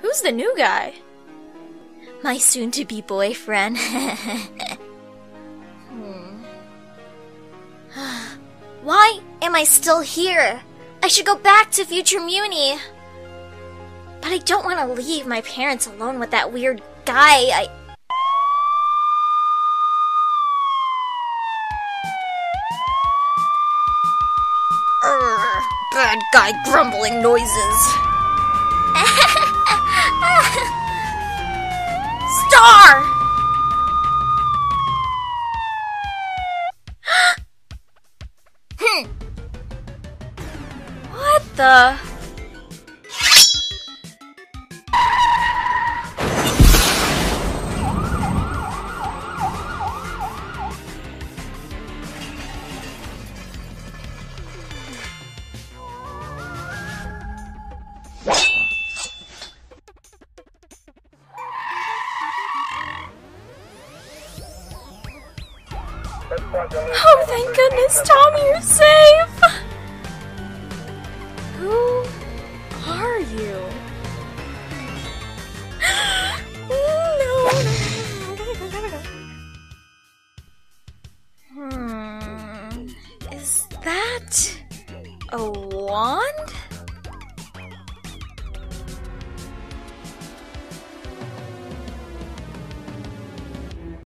Who's the new guy? My soon-to-be boyfriend. Why am I still here? I should go back to Future Muni. But I don't want to leave my parents alone with that weird guy. Bad guy grumbling noises. Star! What the? Oh, thank goodness, Tommy, you're safe! Who are you? No. Is that a wand?